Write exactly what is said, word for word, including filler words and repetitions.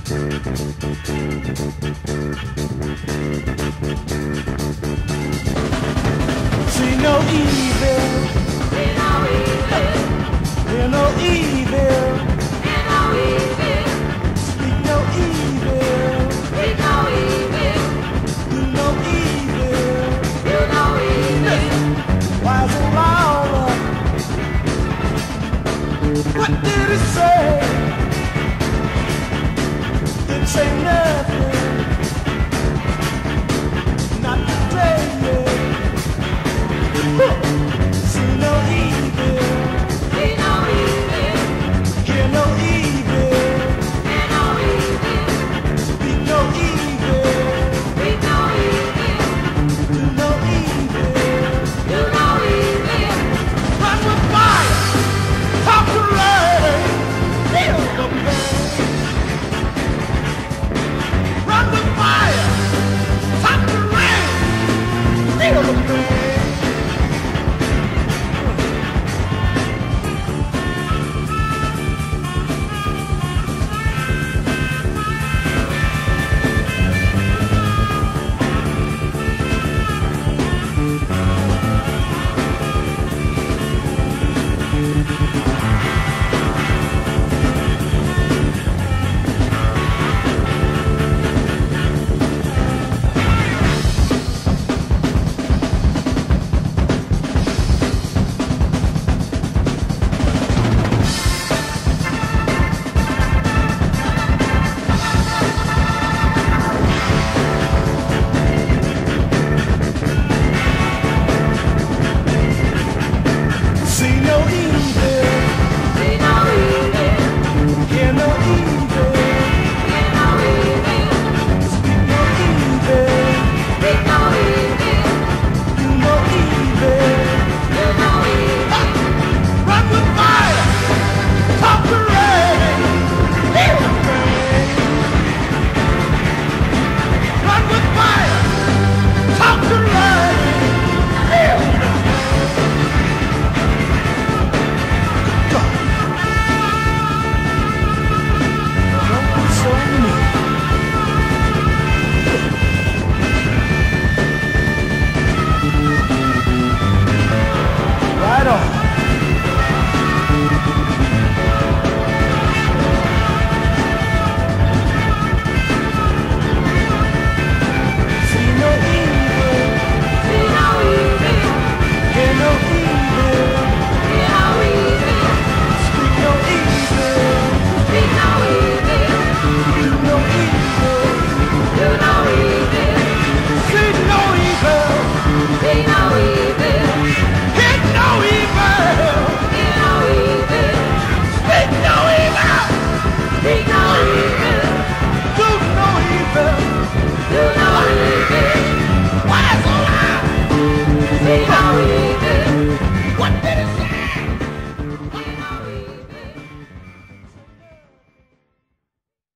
See no evil, See no evil, hear no evil, hear no evil, speak no evil, speak no evil, do no evil. do no evil. Wise and Lawler, what did he say? Didn't say nothing, not today, yeah. See no evil, See no evil, hear no evil, hear no evil, speak no evil, speak no evil, do no evil. do no evil. Run with fire, talk to rain, feel the pain. Run with fire, talk to rain, feel the pain.